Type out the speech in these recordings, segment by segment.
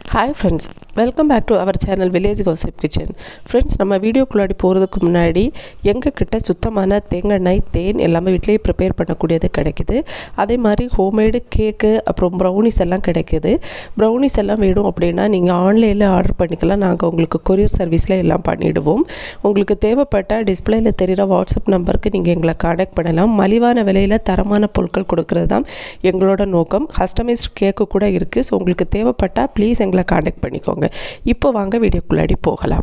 Hi friends, welcome back to our channel Village Gossip Kitchen. Friends, நம்ம வீடியோக்குள்ளாடி போகிறதுக்கு முன்னாடி எங்ககிட்ட சுத்தமான தேங்காய் தேன் எல்லாமே வீட்டிலேயே ப்ரிப்பேர் பண்ணக்கூடியது கிடைக்குது. அதே மாதிரி ஹோம்மேடு கேக்கு அப்புறம் ப்ரௌனிஸ் எல்லாம் கிடைக்குது. ப்ரௌனிஸ் எல்லாம் வேணும் அப்படின்னா நீங்கள் ஆன்லைனில் ஆர்டர் பண்ணிக்கலாம். நாங்கள் உங்களுக்கு கொரியர் சர்வீஸில் எல்லாம் பண்ணிவிடுவோம். உங்களுக்கு தேவைப்பட்ட டிஸ்பிளேயில் தெரிகிற வாட்ஸ்அப் நம்பருக்கு நீங்கள் எங்களை கான்டாக்ட் பண்ணலாம். மலிவான விலையில் தரமான பொருட்கள் கொடுக்கறது தான் எங்களோட நோக்கம். கஸ்டமைஸ்ட் கேக்கு கூட இருக்குது. ஸோ உங்களுக்கு தேவைப்பட்டால் ப்ளீஸ் எங்களை கான்டாக்ட் பண்ணிக்கோங்க. இப்போ வாங்க வீடியோக்குள்ளாடி போகலாம்.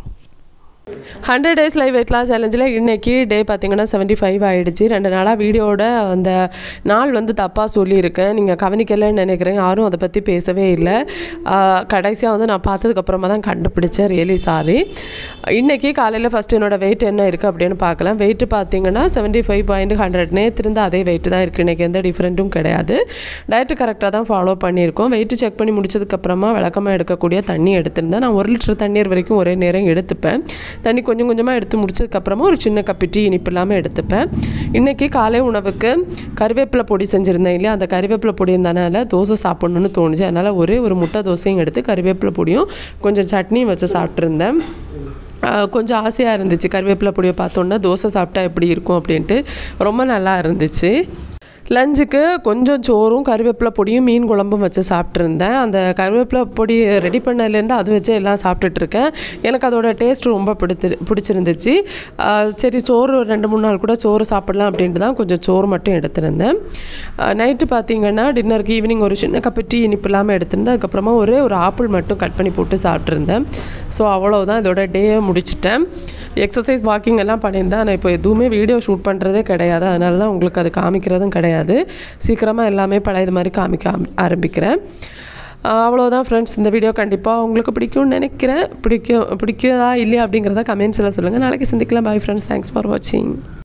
100 days லைவ் வெயிட் லாஸ் சேலஞ்சில் இன்றைக்கி டே பார்த்திங்கன்னா 75 ஆகிடுச்சு. 2 நாளாக வீடியோட அந்த நாள் வந்து தப்பாக சொல்லியிருக்கேன். நீங்கள் கவனிக்கலைன்னு நினைக்கிறேன். யாரும் அதை பற்றி பேசவே இல்லை. கடைசியாக வந்து நான் பார்த்ததுக்கப்புறமா தான் கண்டுபிடிச்சேன். Really sorry. இன்றைக்கி காலையில் ஃபஸ்ட்டு என்னோடய வெயிட் என்ன இருக்குது அப்படின்னு பார்க்கலாம். வெயிட்டு பார்த்திங்கன்னா 75.100. நேற்று இருந்து அதே வெயிட்டு தான் இருக்குது. இன்றைக்கி எந்த டிஃப்ரெண்ட்டும் கிடையாது. டயட்டு கரெக்டாக தான் ஃபாலோ பண்ணியிருக்கோம். வெயிட்டு செக் பண்ணி முடிச்சதுக்கப்புறமா விளக்கமாக எடுக்கக்கூடிய தண்ணி எடுத்திருந்தேன். நான் 1 லிட்டர் தண்ணீர் வரைக்கும் ஒரே நேரம் எடுத்துப்பேன். தண்ணி கொஞ்சம் கொஞ்சமாக எடுத்து முடிச்சதுக்கப்புறமா ஒரு சின்ன கப்பு டீ இனிப்பு இல்லாமல் எடுத்துப்பேன். இன்றைக்கி காலை உணவுக்கு கருவேப்பிலை பொடி செஞ்சுருந்தேன் இல்லையா, அந்த கருவேப்பிலை பொடி இருந்தனால தோசை சாப்பிட்ணுன்னு தோணுச்சு. அதனால் ஒரு முட்டை தோசையும் எடுத்து கருவேப்பிலை பொடியும் கொஞ்சம் சட்னியும் வச்சு சாப்பிட்ருந்தேன். கொஞ்சம் ஆசையாக இருந்துச்சு. கருவேப்பிலை பொடியை பார்த்தோன்னா தோசை சாப்பிட்டா எப்படி இருக்கும் அப்படின்ட்டு ரொம்ப நல்லா இருந்துச்சு. லஞ்சுக்கு கொஞ்சம் சோறும் கருவேப்பிலை பொடியும் மீன் குழம்பும் வச்சு சாப்பிட்ருந்தேன். அந்த கருவேப்பிலை பொடி ரெடி பண்ணலேருந்து அது வச்சு எல்லாம் சாப்பிட்டுட்ருக்கேன். எனக்கு அதோட டேஸ்ட் ரொம்ப பிடிச்சிருந்துச்சு. சரி சோறு 2-3 நாள் கூட சோறு சாப்பிட்லாம் அப்படின்ட்டு தான் கொஞ்சம் சோறு மட்டும் எடுத்திருந்தேன். நைட்டு பார்த்திங்கன்னா டின்னருக்கு ஈவினிங் ஒரு சின்ன கப்பு டீ இனிப்பு இல்லாமல் எடுத்திருந்தேன். அதுக்கப்புறமா ஒரு ஆப்பிள் மட்டும் கட் பண்ணி போட்டு சாப்பிட்ருந்தேன். ஸோ அவ்வளோதான், இதோட டேயை முடிச்சிட்டேன். எக்ஸசைஸ் வாக்கிங் எல்லாம் பண்ணியிருந்தேன். நான் இப்போ எதுவுமே வீடியோ ஷூட் பண்ணுறதே கிடையாது. அதனால தான் உங்களுக்கு அது காமிக்கிறதும் கிடையாது. சீக்கிரமாக எல்லாமே பழையது மாதிரி காமிக்க ஆரம்பிக்கிறேன். அவ்வளோதான் ஃப்ரெண்ட்ஸ். இந்த வீடியோ கண்டிப்பாக உங்களுக்கு பிடிக்கும்னு நினைக்கிறேன். பிடிக்குதா இல்லையா அப்படிங்கிறத கமெண்ட்ஸில் சொல்லுங்கள். நாளைக்கு சந்திக்கலாம். Bye friends. தேங்க்ஸ் ஃபார் வாட்சிங்.